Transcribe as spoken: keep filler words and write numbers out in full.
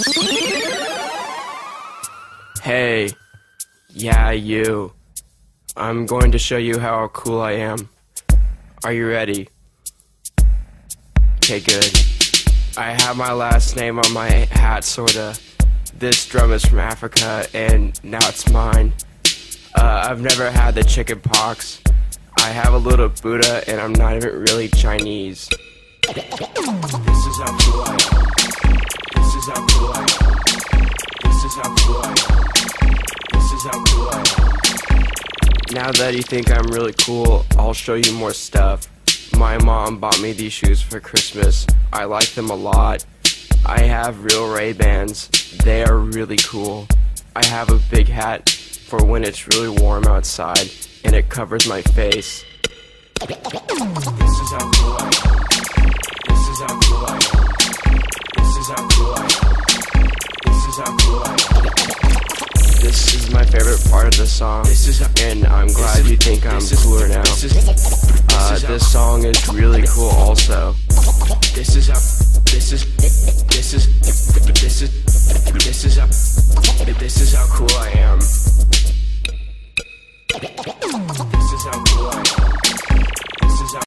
Hey, yeah, you. I'm going to show you how cool I am. Are you ready? Okay, good. I have my last name on my hat, sorta. This drum is from Africa, and now it's mine. Uh, I've never had the chicken pox. I have a little Buddha, and I'm not even really Chinese. This is how cool I am. This is how cool I am. This is how cool I am. This is how cool I am. Now that you think I'm really cool, I'll show you more stuff. My mom bought me these shoes for Christmas. I like them a lot. I have real Ray-Bans. They are really cool. I have a big hat for when it's really warm outside, and it covers my face. This is how cool I am. This is how cool I am. This is how cool I am. This is how cool I am. This is my favorite part of the song, and I'm glad you think I'm cooler now. Uh, this song is really cool also. This is how, this is, this is, this is, this is how, this is how cool I am.